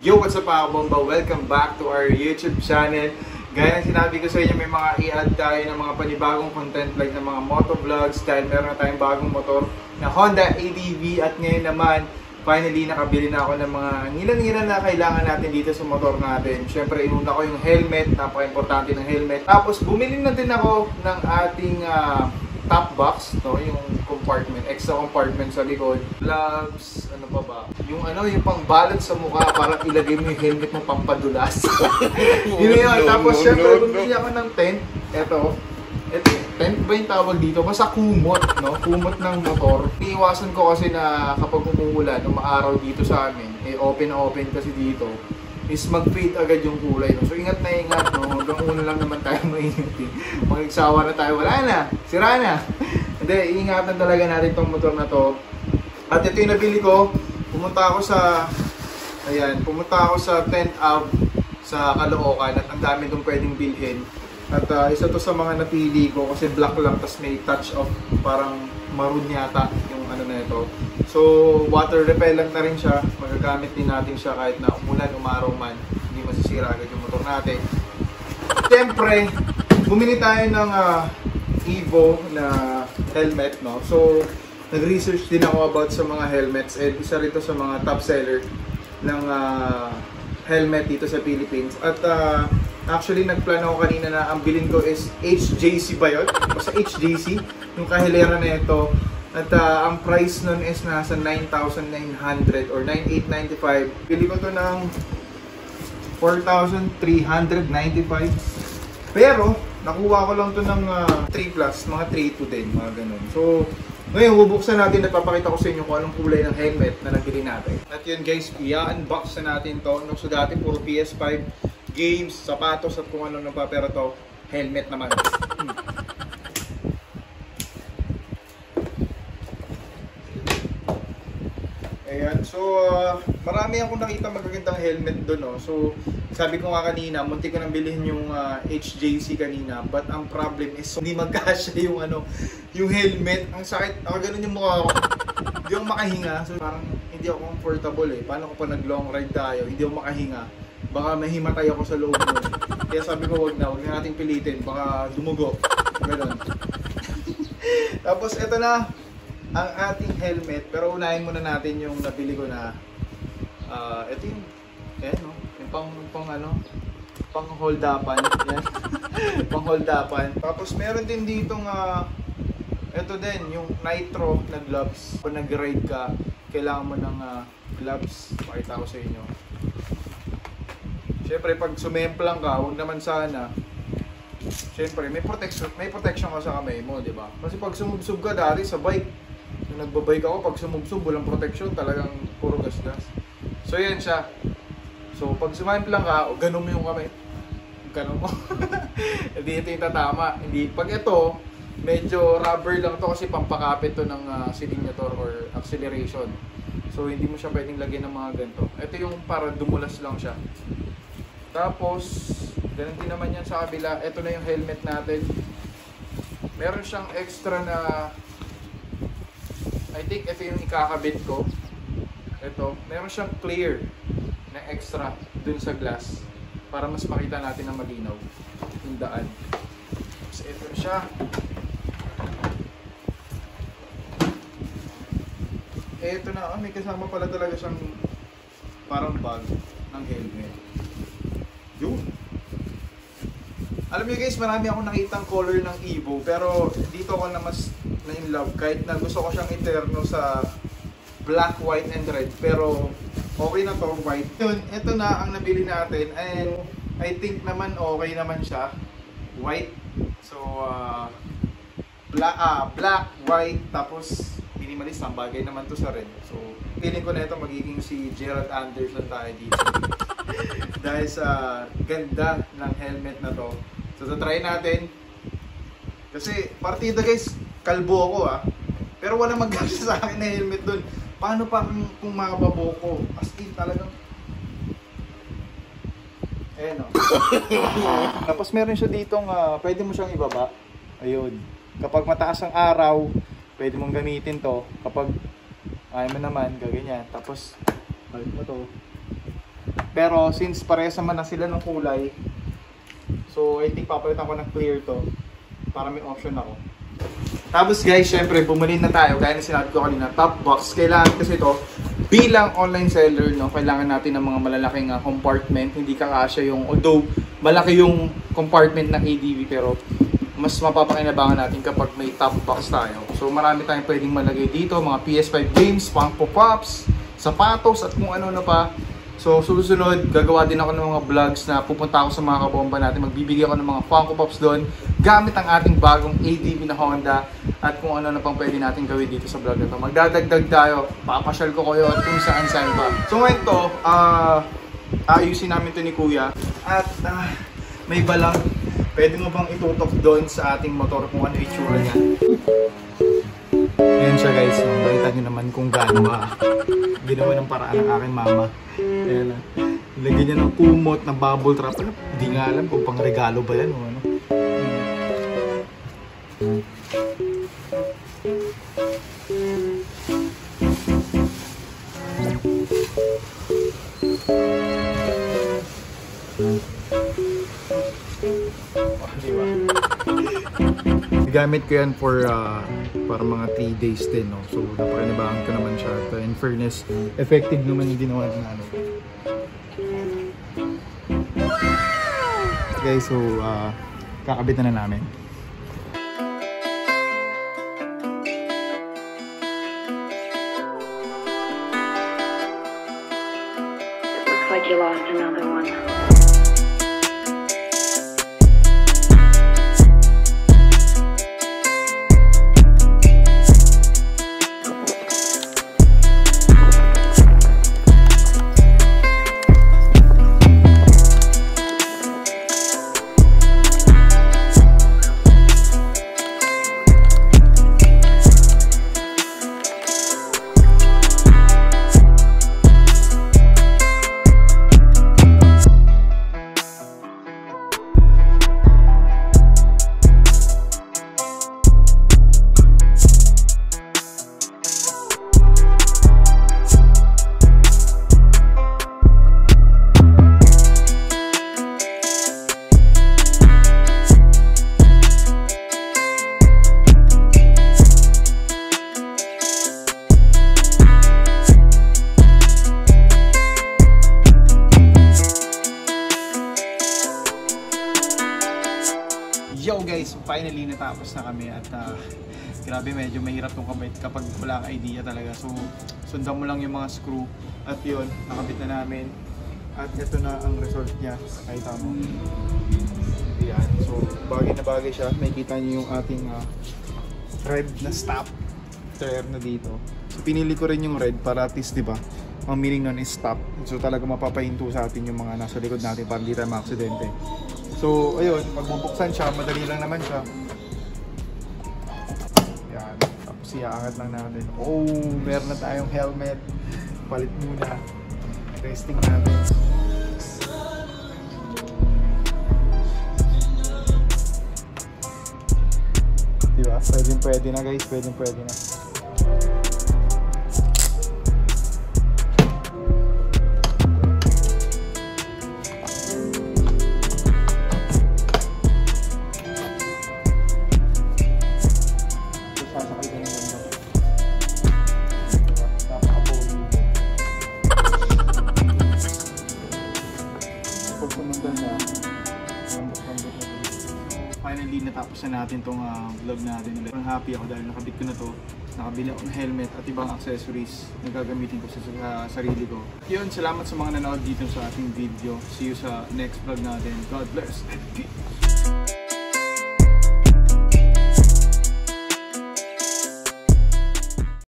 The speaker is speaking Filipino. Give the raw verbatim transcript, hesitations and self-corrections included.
Yo, what's up mga bomba? Welcome back to our YouTube channel. Gaya ng sinabi ko sa inyo, may mga i-add tayo ng mga panibagong content like ng mga motovlogs dahil meron na tayong bagong motor na Honda A D V at ngayon naman, finally nakabili na ako ng mga ngilan-ngilan na kailangan natin dito sa motor natin. Siyempre, inuna ko yung helmet, napaka-importante ng helmet. Tapos, bumili na din ako ng ating uh, top box, no? Yung compartment, extra compartment sa likod. Gloves, ano pa ba? Yung ano, yung pang-balance sa mukha para ilagay mo yung helmet mo pampadulas. Yun yun. Tapos, syempre, bumili ako ng tent. Eto. Ito, tent ba yung tawag dito? Basta kumot, no? Kumot ng motor. Iiwasan ko kasi na kapag umuulan, umaaraw dito sa amin, eh open na open kasi dito, is mag-fade agad yung kulay, no? So ingat na ingat, no? Hanggang una lang naman tayo maingat, eh. Mag-iksawa na tayo, wala na, sira na. Hindi, iingatan talaga natin tong motor na to. At ito yung nabili ko, pumunta ako sa, ayan, pumunta ako sa tent hub sa Caloocan at ang dami itong pwedeng bilhin. At uh, isa to sa mga napili ko kasi black lang, tas may touch of parang maroon yata yung ano na ito. So water repellent na rin siya, magagamit din natin siya kahit na umulan, umaraw man, hindi masisira agad yung motor natin. Siyempre, bumili tayo ng uh, Evo na helmet, no? So nag-research din ako about sa mga helmets and isa rito sa mga top seller ng uh, helmet dito sa Philippines. At uh, actually, nagplano ako kanina na ang bilhin ko is H J C ba yun? Basta H J C, yung kahilera na ito. At uh, ang price nun is nasa nine thousand nine hundred or nine thousand eight hundred ninety-five. Bili ko to ng four thousand three hundred ninety-five. Pero, nakuha ko lang to ng uh, three plus, mga three two din, mga ganun. So, ngayon, bubuksan natin at papakita ko sa inyo kung anong kulay ng helmet na nabili natin. At yun guys, i-unbox na natin to. No, so dati puro P S five, games, sapatos at kung ano na pa, pero to, helmet naman. Hmm. Ayan, so uh, marami akong nakita magagandang helmet doon, no? So sabi ko nga kanina, munti ko nang bilhin yung uh, H J C kanina, but ang problem is hindi magkasya yung ano, yung helmet. Ang sakit, ako ganun yung mukha ko. Hindi ako makahinga, so parang hindi ako comfortable eh. Paano ko pa nag long ride tayo, hindi ako makahinga. Baka mahimatay ako sa loob nun. Kaya sabi ko wag na, wag na natin pilitin, baka dumugo. Ganun. Tapos eto na ang ating helmet, pero unahin muna natin yung nabili ko na uh, ito yung eh, no? Yung pang, pang ano pang hold upan yan. Pang hold upan. Tapos meron din ditong uh, ito din yung nitro na gloves. Kung nag-ride ka, kailangan mo ng uh, gloves. Pakita ko sa inyo. Siyempre pag sumemplang ka, huwag naman sana. Siyempre may protection, may protection ka sa kamay mo, di ba? Kasi pag sumubsob ka dati sa bike, nung nagbabike ako, pag sumubsob, walang protection, talagang puro gas-gas. So yan siya. So pag sumimplang ka, o ganun mo yung kamay. Ganun mo. Hindi ito yung tatama. Hindi. Pag ito, medyo rubber lang to kasi pampakapit to ng uh, silinyator or acceleration. So hindi mo siya pwedeng lagyan ng mga ganito. Ito yung para dumulas lang siya. Tapos, ganun din naman yan sa kabila. Ito na yung helmet natin. Meron siyang extra na, I think ito yung ikakabit ko. Ito, meron siyang clear na extra dun sa glass para mas makita natin na malinaw yung daan. So ito siya. Ito na, oh, may kasama pala talaga siyang parang bag ng helmet. Yun. Alam niyo guys, marami akong nakitang color ng Evo, pero dito ako na mas na in love kahit na gusto ko siyang iterno sa black, white, and red, pero okay na to, white. Yun, ito na ang nabili natin and I think naman okay naman siya. White. So, uh, black, ah, black, white, tapos minimalist, ang bagay naman to sa red. So, feeling ko na ito magiging si Gerald Anderson tayo dito. Dahil sa ganda ng helmet na to. So, try natin. Kasi, partida guys, kalbo ako ah. Pero wala magkasya sa akin na helmet dun. Paano pa kung, kung makababo ko? As in talagang... Eh no. Tapos meron siya ditong, uh, pwede mo siyang ibaba. Ayun. Kapag mataas ang araw, pwede mong gamitin to. Kapag ayaw mo naman, gaganyan. Tapos, balik mo to. Pero since parehas naman na sila ng kulay, so I think papalitan ko ng clear to para may option ako. Tapos guys, syempre bumili na tayo. Gaya na sinabi ko kanina, top box. Kailangan kasi ito bilang online seller, no, kailangan natin ng mga malalaking uh, compartment. Hindi kakasya yung, although malaki yung compartment ng A D V, pero mas mapapakinabangan natin kapag may top box tayo. So marami tayong pwedeng malagay dito, mga P S five games, Funko Pops, sapatos at kung ano na pa. So susunod, gagawa din ako ng mga vlogs na pupunta ako sa mga kabomba natin. Magbibigay ako ng mga Funko Pops doon gamit ang ating bagong A D V na Honda at kung ano na pang pwede natin gawin dito sa vlog na ito. Magdadagdag tayo, papasyal ko kayo at kung saan saan pa. So ngayon to, uh, ayusin namin to ni Kuya at uh, may balang. Pwede mo bang itutok doon sa ating motor kung ano itsura niya? Ayan siya guys, makita nyo naman kung gaano ah. Ginawa ng paraan ng aking mama. Ayan na. Lagyan niya ng kumot, ng bubble trap. Ano? Hindi nga alam kung pang regalo ba yan o ano. Oh, diba? Gamit ko yan for uh, para mga three days din, no? So napakinabangan ko naman siya. At, uh, in fairness, effective naman yung ginawa ng ano. Guys, so uh, kakabit na na namin. It looks like you lost another one. Yo guys, finally natapos na kami at uh, grabe medyo mahirap tong kabit kapag wala kang idea talaga. So sundan mo lang yung mga screw at yun, nakabit na namin at ito na ang result niya. Nakita mo. Yan. So bagay na bagay siya. Makikita niyo yung ating uh, red na stop tire na dito. So pinili ko rin yung red para at least, di ba, ang meaning nun is stop. So talaga mapapahinto sa atin yung mga nasa likod natin para hindi tayo ma-aksidente. So, ayun, pag bubuksan siya, madali lang naman siya. Yan, tapos iaangat lang natin. Oh, meron na tayong helmet. Palit muna. Testing natin. Diba? Pwedeng pwede na guys, pwedeng pwede na. Finally, natapos na natin itong uh, vlog natin. I'm happy ako dahil nakabit ko na to. Nakabili ako ng helmet at ibang accessories na gagamitin ko sa, sa sarili ko. Yun, salamat sa mga nanood dito sa ating video. See you sa next vlog natin. God bless and peace!